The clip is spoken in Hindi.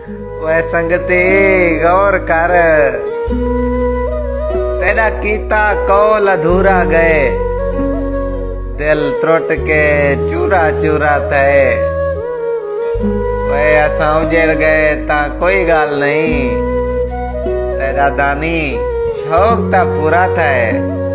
वह संगती गौर कर, तेरा कीता कौल अधूरा गए, दिल त्रुट के चूरा चूरा थे। वह असां उजड़ गए ता कोई गाल नहीं, तेरा दानी शौक ता पूरा थे।